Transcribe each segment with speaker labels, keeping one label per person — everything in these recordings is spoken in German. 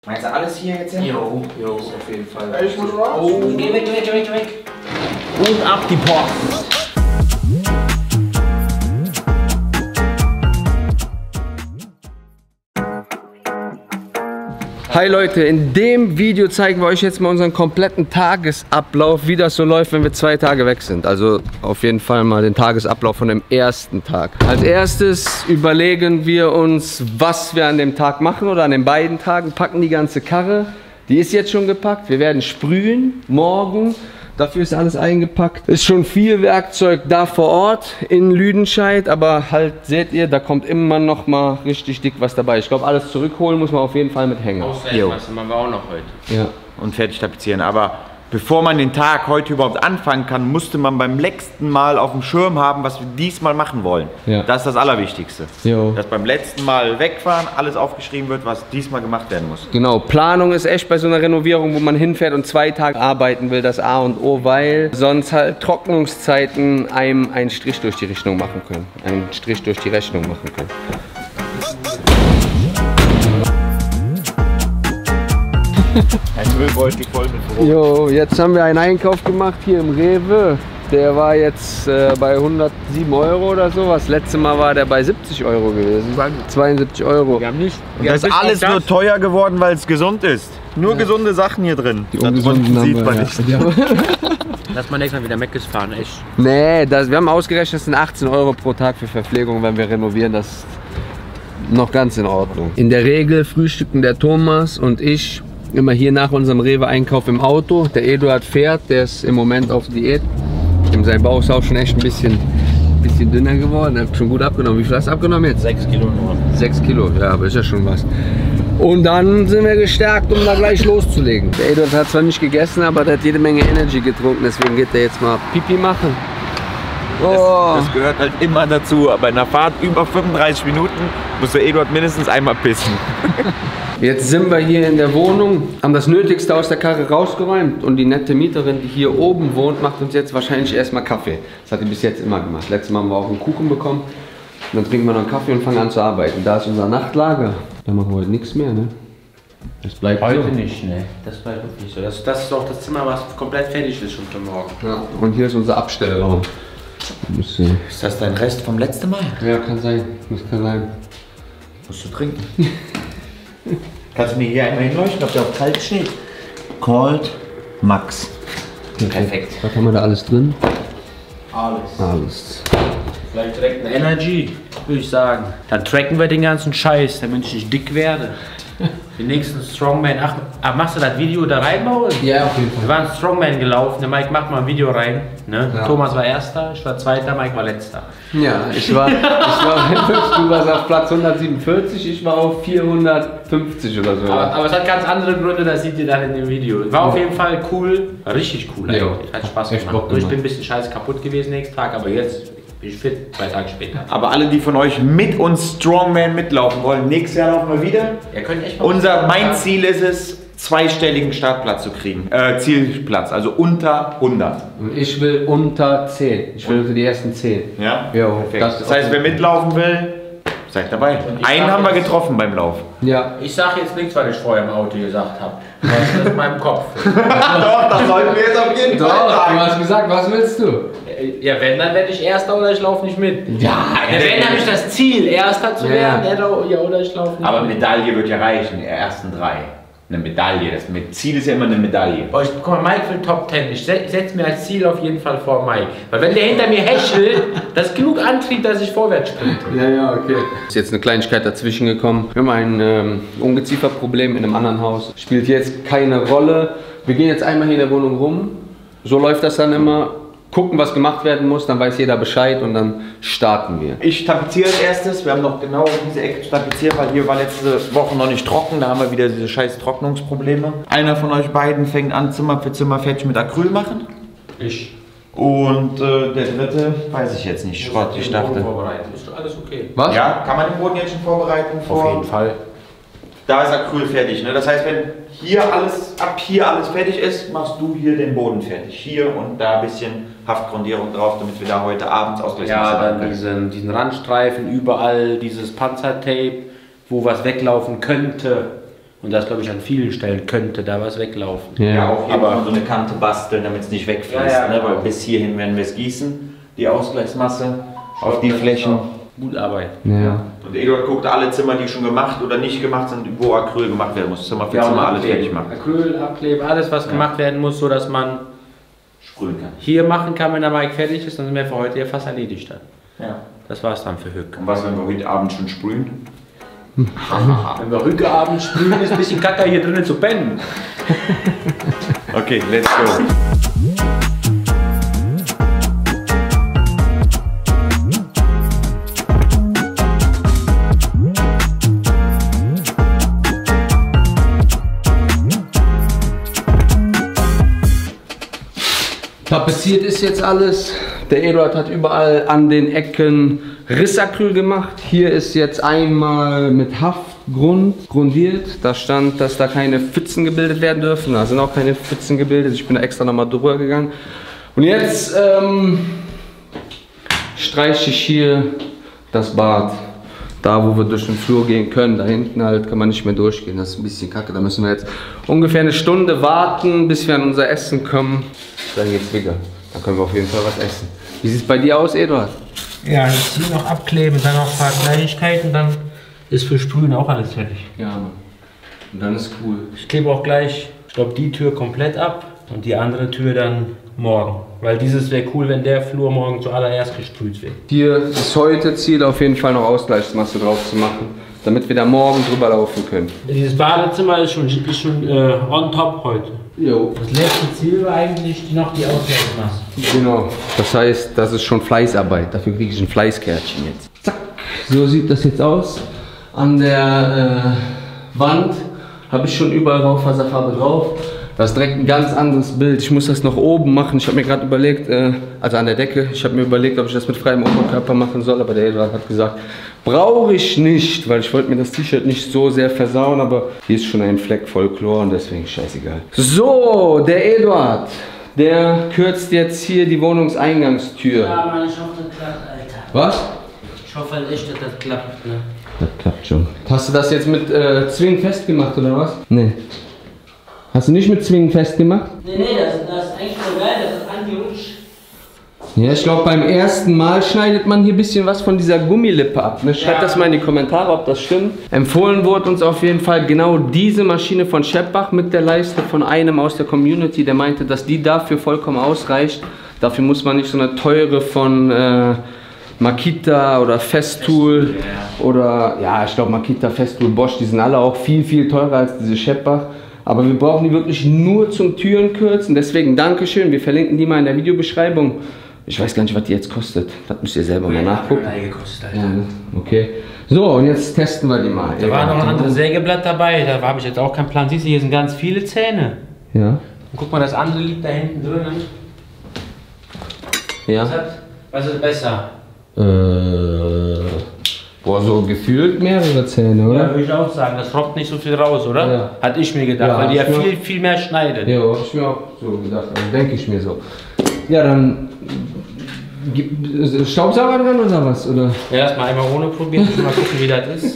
Speaker 1: Meinst du alles hier jetzt?
Speaker 2: Jo, auf jeden Fall.
Speaker 1: Ich muss raus.
Speaker 2: Oh, geh weg. Und ab die Posten.
Speaker 3: Hi Leute, in dem Video zeigen wir euch jetzt mal unseren kompletten Tagesablauf, wie das so läuft, wenn wir 2 Tage weg sind. Also auf jeden Fall mal den Tagesablauf von dem ersten Tag. Als erstes überlegen wir uns, was wir an dem Tag machen oder an den beiden Tagen. Packen die ganze Karre, die ist jetzt schon gepackt. Wir werden sprühen morgen. Dafür ist alles eingepackt. Ist schon viel Werkzeug da vor Ort in Lüdenscheid, aber halt seht ihr, da kommt immer noch mal richtig dick was dabei. Ich glaube, alles zurückholen muss man auf jeden Fall mit Hänger.
Speaker 2: Auswärtsmasse machen wir auch noch heute.
Speaker 3: Ja.
Speaker 1: Und fertig tapezieren. Aber bevor man den Tag heute überhaupt anfangen kann, musste man beim letzten Mal auf dem Schirm haben, was wir diesmal machen wollen.
Speaker 3: Ja.
Speaker 1: Das ist das Allerwichtigste.
Speaker 3: Jo.
Speaker 1: Dass beim letzten Mal wegfahren, alles aufgeschrieben wird, was diesmal gemacht werden muss.
Speaker 3: Genau, Planung ist echt bei so einer Renovierung, wo man hinfährt und 2 Tage arbeiten will, das A und O, weil sonst halt Trocknungszeiten einem einen Strich durch die Rechnung machen können. Einen Strich durch die Rechnung machen können.
Speaker 1: Ein Müllbeutel voll mit Brot.
Speaker 3: Jo, jetzt haben wir einen Einkauf gemacht hier im Rewe. Der war jetzt bei 107 Euro oder sowas. Letztes Mal war der bei 70 Euro gewesen. 72 Euro.
Speaker 2: Wir haben nicht.
Speaker 1: Und das ist alles nur teuer geworden, weil es gesund ist. Nur gesunde Sachen hier drin.
Speaker 3: Die ungesunden haben
Speaker 1: sieht
Speaker 3: wir,
Speaker 1: man
Speaker 3: ja.
Speaker 1: nicht.
Speaker 3: Ja.
Speaker 2: Lass mal nächstes Mal wieder Meckes fahren, echt.
Speaker 3: Nee, wir haben ausgerechnet, das sind 18 Euro pro Tag für Verpflegung, wenn wir renovieren. Das ist noch ganz in Ordnung. In der Regel frühstücken der Thomas und ich immer hier nach unserem Rewe-Einkauf im Auto. Der Eduard fährt, der ist im Moment auf Diät. Sein Bauch ist auch schon echt ein bisschen dünner geworden. Er hat schon gut abgenommen. Wie viel hast du abgenommen jetzt?
Speaker 2: 6 Kilo nur.
Speaker 3: 6 Kilo, ja, aber ist ja schon was. Und dann sind wir gestärkt, um da gleich loszulegen. Der Eduard hat zwar nicht gegessen, aber der hat jede Menge Energy getrunken. Deswegen geht er jetzt mal Pipi machen. Oh.
Speaker 1: Das gehört halt immer dazu. Bei einer Fahrt über 35 Minuten muss der Eduard mindestens einmal pissen.
Speaker 3: Jetzt sind wir hier in der Wohnung, haben das Nötigste aus der Karre rausgeräumt und die nette Mieterin, die hier oben wohnt, macht uns jetzt wahrscheinlich erstmal Kaffee. Das hat die bis jetzt immer gemacht. Letztes Mal haben wir auch einen Kuchen bekommen. Und dann trinken wir noch einen Kaffee und fangen an zu arbeiten. Da ist unser Nachtlager. Da machen wir heute nichts mehr, ne? Das bleibt
Speaker 2: Heute
Speaker 3: so.
Speaker 2: nicht, ne? Das bleibt wirklich nicht so. Das ist auch das Zimmer, was komplett fertig ist schon für morgen.
Speaker 3: Ja, und hier ist unser Abstellraum.
Speaker 1: Ist das dein Rest vom letzten Mal?
Speaker 3: Ja, kann sein. Das kann sein.
Speaker 1: Musst du trinken. Kannst du mir hier einmal hinleuchten, ob der auf kalt steht? Cold Max.
Speaker 2: Perfekt.
Speaker 3: Was haben wir da alles drin?
Speaker 2: Alles.
Speaker 3: Alles.
Speaker 2: Vielleicht direkt eine Energy, würde ich sagen. Dann tracken wir den ganzen Scheiß, damit ich nicht dick werde. Den nächsten Strongman. Ach, machst du das Video da reinbauen?
Speaker 3: Ja, auf jeden Fall.
Speaker 2: Wir waren Strongman gelaufen, der Mike macht mal ein Video rein. Ne?
Speaker 3: Ja.
Speaker 2: Thomas war Erster, ich war Zweiter, Mike war Letzter.
Speaker 3: Ja, du warst auf Platz 147, ich war auf 450 oder so.
Speaker 2: Aber es hat ganz andere Gründe, das seht ihr dann in dem Video. War auf jeden Fall cool, richtig cool eigentlich. Hat Spaß
Speaker 3: Echt
Speaker 2: gemacht.
Speaker 3: Bock
Speaker 2: Nur ich
Speaker 3: gemacht.
Speaker 2: bin ein bisschen scheiße kaputt gewesen nächsten Tag, aber jetzt bin ich fit, 2 Tage später.
Speaker 1: Aber alle, die von euch mit uns Strongman mitlaufen wollen, nächstes Jahr laufen wir wieder.
Speaker 2: Ihr könnt echt mal
Speaker 1: Mein Ziel ist es, 2-stelligen Startplatz zu kriegen. Zielplatz, also unter 100.
Speaker 3: Und ich will unter 10. Ich will unter die ersten 10.
Speaker 1: Ja?
Speaker 3: Jo,
Speaker 1: Perfekt. Das heißt, wer mitlaufen will, seid dabei. Einen haben wir getroffen beim Lauf.
Speaker 3: Ja.
Speaker 2: Ich sage jetzt nichts, was ich vorher im Auto gesagt habe. Das ist in meinem Kopf.
Speaker 1: Doch, das sollten wir jetzt auf jeden
Speaker 3: Doch, du hast gesagt, was willst du?
Speaker 2: Ja, wenn, dann werde ich Erster oder ich laufe nicht mit.
Speaker 3: Ja,
Speaker 2: Wenn, habe ich das Ziel, Erster zu
Speaker 3: Ja.
Speaker 2: werden, ja, oder ich laufe nicht
Speaker 1: Aber
Speaker 2: mit.
Speaker 1: Medaille wird ja reichen, die ersten 3. Eine Medaille, das Ziel ist ja immer eine Medaille.
Speaker 2: Oh, guck mal, Mike will Top 10. Ich setze mir als Ziel auf jeden Fall vor Mike. Weil wenn der hinter mir hechelt, das ist genug Antrieb, dass ich vorwärts sprinte.
Speaker 3: Ja, okay. Ist jetzt eine Kleinigkeit dazwischen gekommen. Wir haben ein Ungezieferproblem in einem anderen Haus. Spielt jetzt keine Rolle. Wir gehen jetzt einmal hier in der Wohnung rum. So läuft das dann immer. Gucken, was gemacht werden muss, dann weiß jeder Bescheid und dann starten wir.
Speaker 1: Ich tapeziere als erstes. Wir haben noch genau diese Ecke zu tapezieren, weil hier war letzte Woche noch nicht trocken. Da haben wir wieder diese scheiß Trocknungsprobleme. Einer von euch beiden fängt an, Zimmer für Zimmer fertig mit Acryl machen.
Speaker 2: Ich.
Speaker 1: Und der dritte, weiß ich jetzt nicht, Schrott, ich dachte.
Speaker 2: Ist doch alles okay.
Speaker 3: Was?
Speaker 1: Ja, kann man den Boden jetzt schon vorbereiten?
Speaker 2: Auf jeden Fall.
Speaker 1: Da ist Acryl fertig, ne? Das heißt, wenn ab hier alles fertig ist, machst du hier den Boden fertig. Hier und da ein bisschen Haftgrundierung drauf, damit wir da heute abends ausgleichen.
Speaker 2: Ja, dann diesen Randstreifen, überall dieses Panzertape, wo was weglaufen könnte. Und das glaube ich an vielen Stellen könnte da was weglaufen.
Speaker 1: Ja, auch hier
Speaker 2: aber
Speaker 1: kann man so eine Kante basteln, damit es nicht wegfließt.
Speaker 2: Ja, ja,
Speaker 1: ne? Weil
Speaker 2: genau.
Speaker 1: bis hierhin werden wir es gießen, die Ausgleichsmasse auf die Flächen.
Speaker 2: Gut arbeiten.
Speaker 3: Ja.
Speaker 1: Und Eduard guckt alle Zimmer, die schon gemacht oder nicht gemacht sind, wo Acryl gemacht werden muss. Zimmer für Zimmer alles fertig machen.
Speaker 2: Acryl, abkleben, alles was gemacht werden muss, so dass man
Speaker 1: Sprühen kann.
Speaker 2: hier machen kann, wenn der Mike fertig ist, dann sind wir für heute ja fast erledigt dann.
Speaker 1: Ja.
Speaker 2: Das war's dann für Hück.
Speaker 1: Und was, wenn wir heute Abend schon sprühen?
Speaker 2: Wenn wir heute Abend sprühen, ist ein bisschen Kacker hier drinnen zu pennen.
Speaker 1: Okay, let's go.
Speaker 3: Tapeziert ist jetzt alles. Der Eduard hat überall an den Ecken Rissacryl gemacht. Hier ist jetzt einmal mit Haftgrund grundiert. Da stand, dass da keine Pfützen gebildet werden dürfen. Da sind auch keine Pfützen gebildet. Ich bin da extra nochmal drüber gegangen. Und jetzt streiche ich hier das Bad. Da, wo wir durch den Flur gehen können, da hinten halt kann man nicht mehr durchgehen. Das ist ein bisschen kacke. Da müssen wir jetzt ungefähr eine Stunde warten, bis wir an unser Essen kommen. Dann geht's wieder. Dann können wir auf jeden Fall was essen. Wie sieht es bei dir aus, Eduard?
Speaker 2: Ja, jetzt hier noch abkleben, dann noch ein paar Kleinigkeiten, dann ist für Sprühen auch alles fertig.
Speaker 3: Ja, Mann. Und dann ist cool.
Speaker 2: Ich klebe auch gleich, ich glaube, die Tür komplett ab und die andere Tür dann morgen. Weil dieses wäre cool, wenn der Flur morgen zuallererst gesprüht wird.
Speaker 3: Hier ist heute Ziel, auf jeden Fall noch Ausgleichsmasse drauf zu machen, damit wir da morgen drüber laufen können.
Speaker 2: Dieses Badezimmer ist schon on top heute.
Speaker 3: Jo.
Speaker 2: Das letzte Ziel war eigentlich noch die Ausgleichsmasse.
Speaker 3: Genau. Das heißt, das ist schon Fleißarbeit. Dafür kriege ich ein Fleißkärtchen jetzt. Zack. So sieht das jetzt aus. An der Wand habe ich schon überall Raufaserfarbe drauf. Das ist direkt ein ganz anderes Bild. Ich muss das noch oben machen. Ich habe mir gerade überlegt, also an der Decke, ich habe mir überlegt, ob ich das mit freiem Oberkörper machen soll, aber der Eduard hat gesagt, brauche ich nicht, weil ich wollte mir das T-Shirt nicht so sehr versauen, aber hier ist schon ein Fleck voll Chlor und deswegen scheißegal. So, der Eduard, der kürzt jetzt hier die Wohnungseingangstür.
Speaker 2: Ja, Mann, ich hoffe, das klappt, Alter.
Speaker 3: Was?
Speaker 2: Ich hoffe halt echt, dass das klappt, ne?
Speaker 3: Das klappt schon. Hast du das jetzt mit Zwingen festgemacht oder was? Nee. Hast du nicht mit Zwingen festgemacht?
Speaker 2: Nee, das ist eigentlich so geil, das ist angerutsch.
Speaker 3: Ja, ich glaube beim ersten Mal schneidet man hier ein bisschen was von dieser Gummilippe ab. Ne? Schreibt das mal in die Kommentare, ob das stimmt. Empfohlen wurde uns auf jeden Fall genau diese Maschine von Scheppach mit der Leiste von einem aus der Community, der meinte, dass die dafür vollkommen ausreicht. Dafür muss man nicht so eine teure von Makita oder Festool oder, ja, ich glaube Makita, Festool, Bosch, die sind alle auch viel, viel teurer als diese Scheppach. Aber wir brauchen die wirklich nur zum Türen kürzen. Deswegen Dankeschön. Wir verlinken die mal in der Videobeschreibung. Ich weiß gar nicht, was die jetzt kostet. Das müsst ihr selber mal nachgucken. Ja, ne? Okay. So, und jetzt testen wir die mal.
Speaker 2: Da war noch ein anderes Sägeblatt dabei. Da habe ich jetzt auch keinen Plan. Siehst du, hier sind ganz viele Zähne.
Speaker 3: Ja.
Speaker 2: Und guck mal, das andere liegt da hinten drin.
Speaker 3: Ja.
Speaker 2: Was ist besser?
Speaker 3: Boah, so gefühlt mehrere Zähne, oder?
Speaker 2: Ja, würde ich auch sagen. Das rockt nicht so viel raus, oder?
Speaker 3: Ja.
Speaker 2: Hatte ich mir gedacht,
Speaker 3: Ja,
Speaker 2: weil die ja
Speaker 3: ich
Speaker 2: viel mehr schneidet.
Speaker 3: Ja, hab ich mir auch so gedacht. Also denke ich mir so. Ja, dann Staubsauger dran oder was? Oder?
Speaker 2: Ja, lass mal einmal ohne probieren. Mal gucken, wie das ist.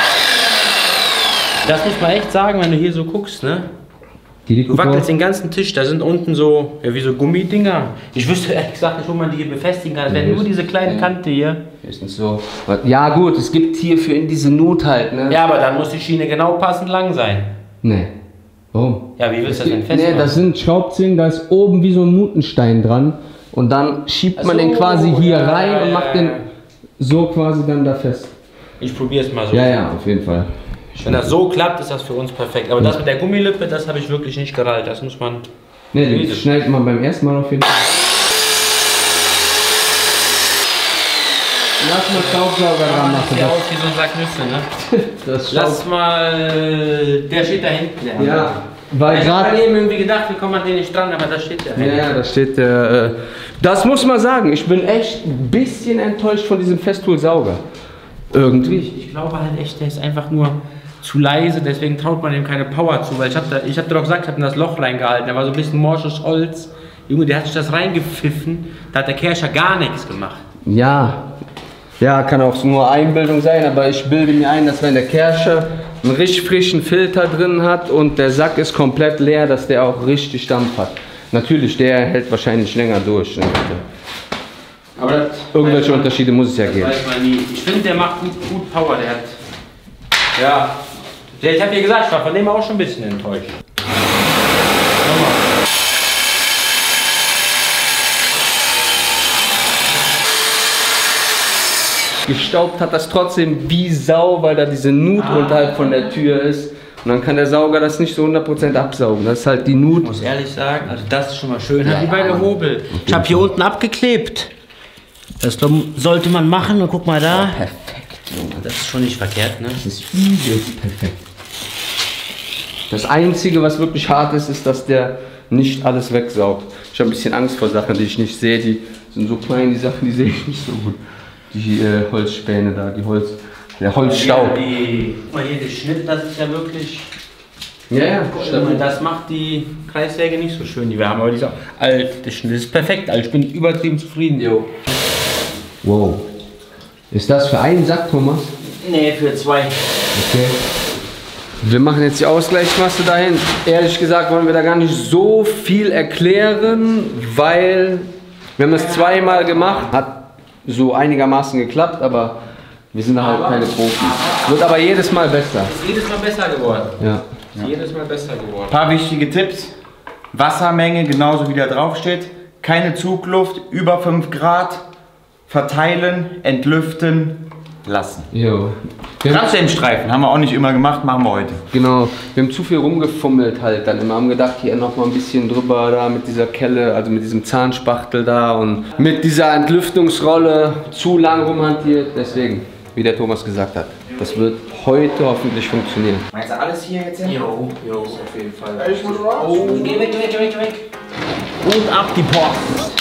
Speaker 2: Das muss man echt sagen, wenn du hier so guckst, ne? Du wackelst den ganzen Tisch, da sind unten so, ja, wie so Gummidinger. Ich wüsste ehrlich gesagt nicht, wo man die hier befestigen kann. Es wäre nur diese kleine Kante hier.
Speaker 3: Ist nicht so. Ja gut, es gibt hierfür in diese Nut halt, ne?
Speaker 2: Ja, aber dann muss die Schiene genau passend lang sein.
Speaker 3: Nee. Warum?
Speaker 2: Ja, wie willst du das denn festmachen?
Speaker 3: Nee, das sind Schraubzwingen, da ist oben wie so ein Nutenstein dran. Und dann schiebt man den quasi hier rein und macht den so quasi dann da fest.
Speaker 2: Ich probiere es mal so.
Speaker 3: Ja, ja, auf jeden Fall.
Speaker 2: Wenn das so klappt, ist das für uns perfekt. Aber das mit der Gummilippe, das habe ich wirklich nicht gerallt. Das muss man...
Speaker 3: Nee, das schneidet man beim ersten Mal auf jeden Fall. Lass mal Staubsauger dran machen.
Speaker 2: Das sieht aus wie so ein Sack Nüsse, ne?
Speaker 3: Das
Speaker 2: Lass mal... Der steht da hinten. Der
Speaker 3: Ja, weil
Speaker 2: ich habe
Speaker 3: gerade...
Speaker 2: eben irgendwie gedacht, wie kommt man den nicht dran, aber da steht der.
Speaker 3: Ja, da steht der... das muss man sagen, ich bin echt ein bisschen enttäuscht von diesem Festool-Sauger. Irgendwie.
Speaker 2: Ich glaube halt echt, der ist einfach nur zu leise, deswegen traut man ihm keine Power zu, weil ich hab dir doch gesagt, ich habe in das Loch reingehalten, da war so ein bisschen morsches Holz. Junge, der hat sich das reingepfiffen, da hat der Kerscher gar nichts gemacht.
Speaker 3: Ja, kann auch nur Einbildung sein, aber ich bilde mir ein, dass wenn der Kerscher einen richtig frischen Filter drin hat und der Sack ist komplett leer, dass der auch richtig Dampf hat. Natürlich, der hält wahrscheinlich länger durch. Ne?
Speaker 2: Aber
Speaker 3: irgendwelche Unterschiede muss es ja geben.
Speaker 2: Weiß man nie. Ich finde, der macht gut Power. Der hat. Ja. Ich habe dir gesagt, ich war von dem auch schon ein bisschen enttäuscht.
Speaker 3: Gestaubt hat das trotzdem wie Sau, weil da diese Nut unterhalb von der Tür ist. Und dann kann der Sauger das nicht so 100% absaugen. Das ist halt die Nut.
Speaker 2: Ich muss ehrlich sagen, also das ist schon mal schön. Ja, wie bei der Hobel. Okay. Ich habe hier unten abgeklebt. Das sollte man machen. Und guck mal da.
Speaker 3: Oh, perfekt, Junge.
Speaker 2: Das ist schon nicht verkehrt, ne?
Speaker 3: Das ist übelst perfekt. Das Einzige, was wirklich hart ist, ist, dass der nicht alles wegsaugt. Ich habe ein bisschen Angst vor Sachen, die ich nicht sehe. Die sind so klein, die Sachen, die sehe ich nicht so gut. Die Holzspäne da, der Holzstaub.
Speaker 2: Guck mal hier, der Schnitt, das ist ja wirklich...
Speaker 3: Ja,
Speaker 2: stimmt. Das macht die Kreissäge nicht so schön, die wir haben. Aber dieser alte Schnitt ist perfekt. Also ich bin übertrieben zufrieden. Jo.
Speaker 3: Wow. Ist das für einen Sack, Thomas?
Speaker 2: Nee, für 2.
Speaker 3: Okay. Wir machen jetzt die Ausgleichsmasse dahin. Ehrlich gesagt wollen wir da gar nicht so viel erklären, weil wir haben das zweimal gemacht. Hat so einigermaßen geklappt, aber wir sind halt keine Profis. Wird aber jedes Mal besser.
Speaker 2: Ist jedes Mal besser geworden.
Speaker 3: Ja.
Speaker 2: Ist jedes Mal besser geworden.
Speaker 1: Ein paar wichtige Tipps. Wassermenge, genauso wie da drauf steht. Keine Zugluft, über 5 Grad. Verteilen, entlüften, lassen.
Speaker 3: Jo.
Speaker 1: Bremsdämmstreifen haben wir auch nicht immer gemacht, machen wir heute.
Speaker 3: Genau, wir haben zu viel rumgefummelt halt dann immer, haben gedacht, hier noch mal ein bisschen drüber da mit dieser Kelle, also mit diesem Zahnspachtel da und mit dieser Entlüftungsrolle zu lang rumhantiert, deswegen, wie der Thomas gesagt hat, das wird heute hoffentlich funktionieren.
Speaker 1: Meinst du alles hier jetzt hin?
Speaker 2: Jo, auf jeden Fall.
Speaker 1: Ich muss raus.
Speaker 2: Oh, geh weg. Und ab die Post.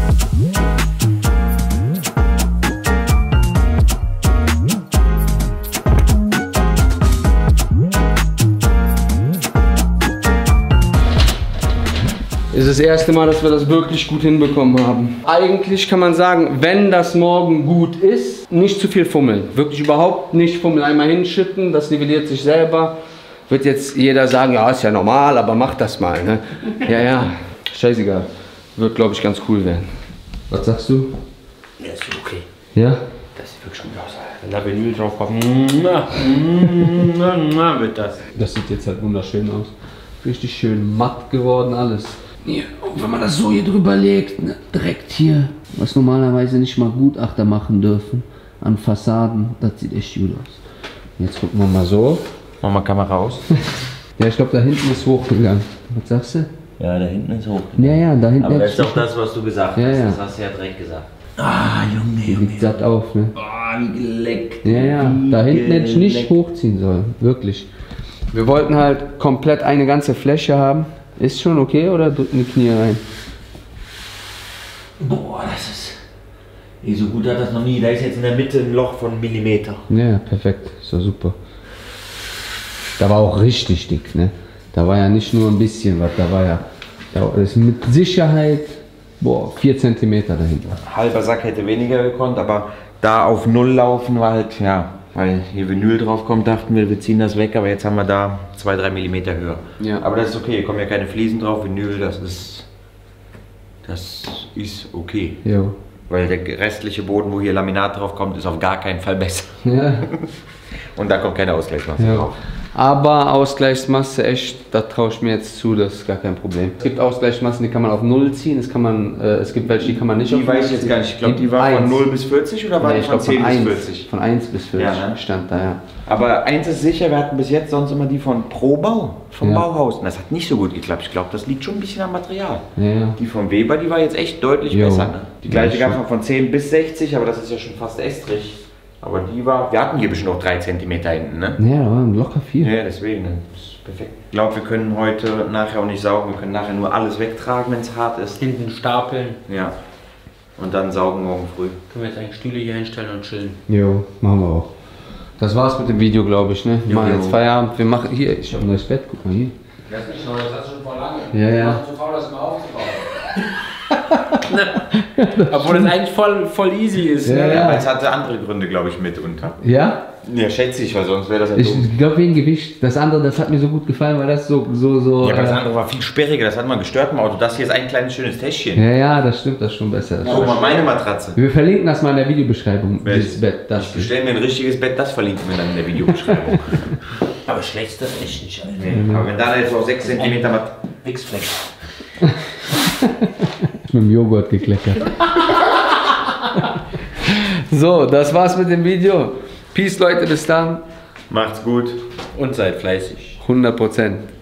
Speaker 3: Es ist das erste Mal, dass wir das wirklich gut hinbekommen haben. Eigentlich kann man sagen, wenn das morgen gut ist, nicht zu viel fummeln. Wirklich überhaupt nicht fummeln. Einmal hinschütten, das nivelliert sich selber. Wird jetzt jeder sagen, ja, ist ja normal, aber mach das mal. Ne? Ja, scheißegal. Wird, glaube ich, ganz cool werden. Was sagst du?
Speaker 2: Ja, ist okay.
Speaker 3: Ja?
Speaker 2: Das sieht wirklich gut aus. Wenn da Vinyl drauf kommt, wird das.
Speaker 3: Das sieht jetzt halt wunderschön aus. Richtig schön matt geworden alles. Hier, wenn man das so hier drüber legt, ne, direkt hier, was normalerweise nicht mal Gutachter machen dürfen, an Fassaden, das sieht echt gut aus. Jetzt gucken wir mal so.
Speaker 1: Mach mal Kamera raus.
Speaker 3: Ja, ich glaube, da hinten ist hochgegangen. Was sagst du?
Speaker 4: Ja, da hinten ist hoch.
Speaker 3: Ja, da hinten.
Speaker 4: Aber das ist doch das, was du gesagt hast.
Speaker 3: Ja.
Speaker 4: Das hast du ja direkt gesagt.
Speaker 2: Ah, Junge.
Speaker 3: Liegt satt auf, ne?
Speaker 2: Ah, wie geleckt.
Speaker 3: Ja, da hinten hätte ich nicht hochziehen sollen. Wirklich. Wir wollten halt komplett eine ganze Fläche haben. Ist schon okay oder drücken die Knie rein?
Speaker 4: Boah, das ist... So gut hat das noch nie. Da ist jetzt in der Mitte ein Loch von Millimeter.
Speaker 3: Ja, perfekt. Ist doch super. Da war auch richtig dick, ne? Da war ja nicht nur ein bisschen was, da ist mit Sicherheit, 4 cm dahinter.
Speaker 1: Halber Sack hätte weniger gekonnt, aber da auf Null laufen war halt, ja, weil hier Vinyl drauf kommt, dachten wir ziehen das weg, aber jetzt haben wir da 2-3 mm höher.
Speaker 3: Ja.
Speaker 1: Aber das ist okay, hier kommen ja keine Fliesen drauf, Vinyl, das ist okay.
Speaker 3: Jo.
Speaker 1: Weil der restliche Boden, wo hier Laminat drauf kommt, ist auf gar keinen Fall besser.
Speaker 3: Ja.
Speaker 1: Und da kommt keine Ausgleichsmasse
Speaker 3: Ja.
Speaker 1: drauf.
Speaker 3: Aber Ausgleichsmasse, echt, da traue ich mir jetzt zu, das ist gar kein Problem. Es gibt Ausgleichsmassen, die kann man auf 0 ziehen, es gibt welche, die kann man nicht auf 0
Speaker 1: Die weiß ich jetzt gar nicht, ich glaube, die war von 0 bis 40 oder war die von 10 bis 40?
Speaker 3: Von 1 bis 40
Speaker 1: Ja, ne?
Speaker 3: stand da, ja.
Speaker 1: Aber eins ist sicher, wir hatten bis jetzt sonst immer die von Probau, vom
Speaker 3: Ja.
Speaker 1: Bauhaus. Und das hat nicht so gut geklappt. Ich glaube, das liegt schon ein bisschen am Material.
Speaker 3: Ja.
Speaker 1: Die von Weber, die war jetzt echt deutlich
Speaker 3: Jo.
Speaker 1: besser. Ne? Die
Speaker 3: Ja,
Speaker 1: gleiche gab
Speaker 3: schon.
Speaker 1: es von 10 bis 60, aber das ist ja schon fast Estrich. Aber die war, wir hatten hier bestimmt noch 3 cm hinten, ne?
Speaker 3: Ja, da waren locker 4.
Speaker 1: Ja, deswegen, ne? Das ist perfekt. Ich glaube, wir können heute nachher auch nicht saugen, wir können nachher nur alles wegtragen, wenn es hart ist.
Speaker 2: Hinten stapeln.
Speaker 1: Ja. Und dann saugen morgen früh.
Speaker 2: Können wir jetzt eigentlich Stühle hier hinstellen und chillen.
Speaker 3: Jo, machen wir auch. Das war's mit dem Video, glaube ich, ne? Wir machen jetzt Feierabend. Wir machen hier, ich habe ein neues Bett, guck mal hier.
Speaker 2: Das ist schon, das hast du schon vor lange.
Speaker 3: Ja, ja.
Speaker 2: Zu faul, das mal aufzubauen. Obwohl es eigentlich voll easy ist.
Speaker 3: Ja,
Speaker 2: Ne?
Speaker 3: ja.
Speaker 1: Aber es hatte andere Gründe, glaube ich, mitunter.
Speaker 3: Ja?
Speaker 1: Ja, schätze ich, weil sonst wäre das ja
Speaker 3: Ich
Speaker 1: dumm.
Speaker 3: glaube wegen Gewicht. Das andere, das hat mir so gut gefallen, weil das so.
Speaker 1: Ja, aber das andere war viel sperriger, das hat man gestört im Auto. Das hier ist ein kleines schönes Täschchen.
Speaker 3: Ja, das stimmt, das ist schon besser.
Speaker 1: Guck mal, meine Matratze.
Speaker 3: Wir verlinken das mal in der Videobeschreibung,
Speaker 1: Welches?
Speaker 3: dieses Bett. Das
Speaker 1: Ich bestelle mir ein richtiges Bett, das verlinken wir dann in der Videobeschreibung.
Speaker 2: Aber schlecht ist das echt nicht, Alter.
Speaker 1: Nee, aber wenn da jetzt auch 6 cm Mat
Speaker 2: Wichsfleck.
Speaker 3: mit dem Joghurt gekleckert. So, das war's mit dem Video. Peace, Leute, bis dann.
Speaker 1: macht's gut.
Speaker 2: Und seid fleißig.
Speaker 3: 100%.